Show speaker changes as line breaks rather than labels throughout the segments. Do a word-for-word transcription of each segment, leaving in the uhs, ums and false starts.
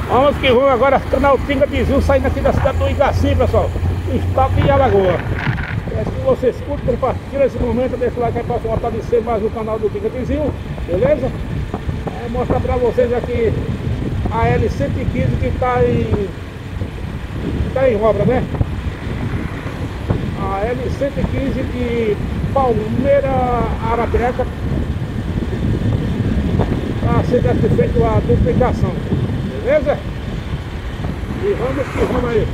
Vamos que vamos agora, canal Pinga de Zil, saindo aqui da cidade do Igaci, pessoal. Estado de Alagoa. Peço que vocês curtam, compartilhem esse momento, deixa o like aí para fortalecer mais o canal do Pinga de Zil, beleza? Vou mostrar para vocês aqui a L cento e quinze que está em, tá em obra, né? A L cento e quinze de Palmeira Arapiraca. Está sendo feita a duplicação, beleza? E vamos que vamos aí.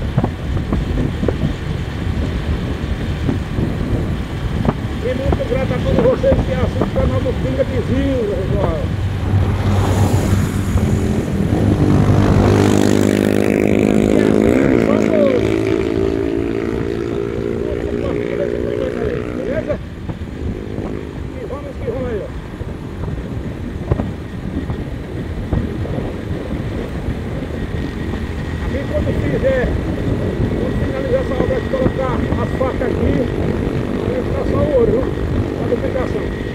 E muito grato a todos vocês que assistem o canal do Pinga de Zil, pessoal. Beleza? E vamos que vamos aí, ó. Quando fizer, quando finalizar essa obra de colocar as facas aqui, vai ficar só o ouro, viu? A duplicação.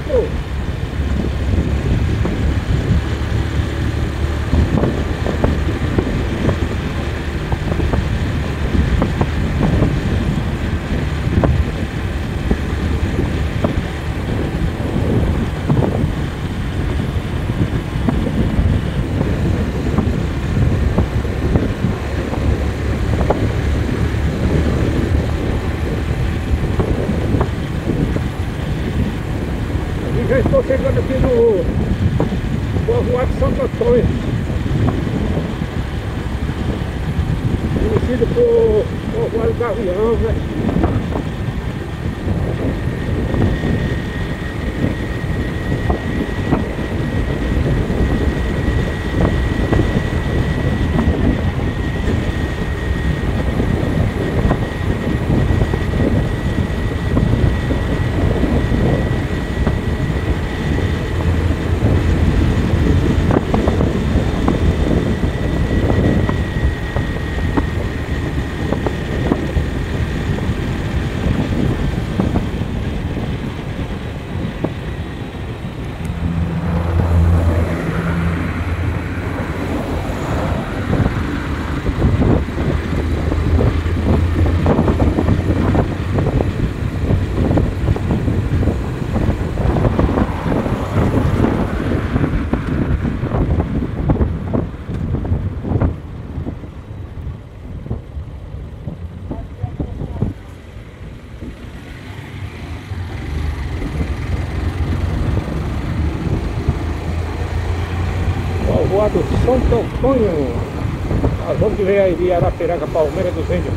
quatro. Já estou chegando aqui no povoado de Santo Antônio, conhecido por povoado Gavião, né? Povoado Santo Antônio. Nós vamos ver aí de Arapiraca, Palmeira dos Índios.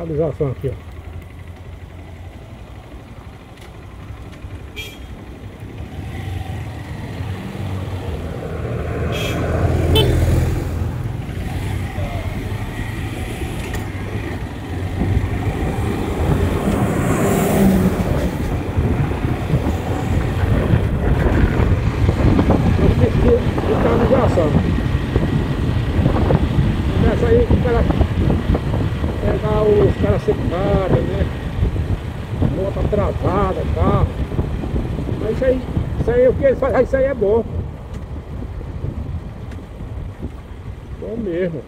localização aqui, ó. Começa aí o cara pegar os caras separados, né? Bota atrasada, carro. Mas isso aí, isso aí o que eles fazem, isso aí é bom. Bom mesmo.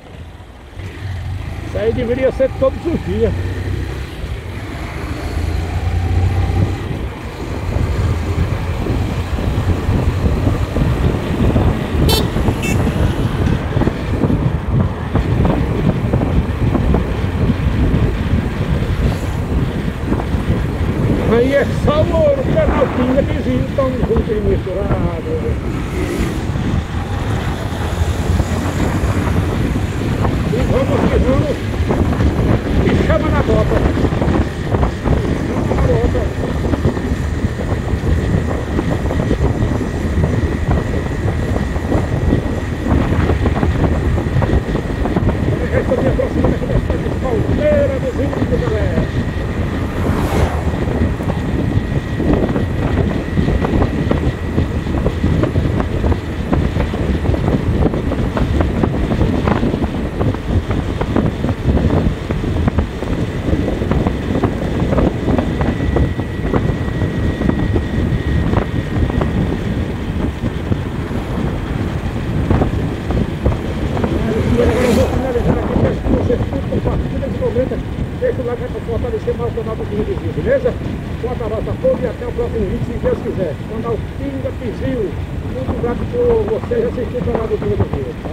Isso aí deveria ser todos os dias. Aí é só o canal Pinga vizinho, estão juntos e misturados. E vamos que vamos, e chama na bota. Chama na bota. Eu já estou me aproximando aqui da cidade de Palmeira dos Índios, galera. Deixa o like para fortalecer mais o canal do Pinga Tizil, beleza? Um abraço a todos e até o próximo vídeo, se Deus quiser. Canal Pinga Tizil. Muito grato por vocês assistirem o canal do Pinga Tizil.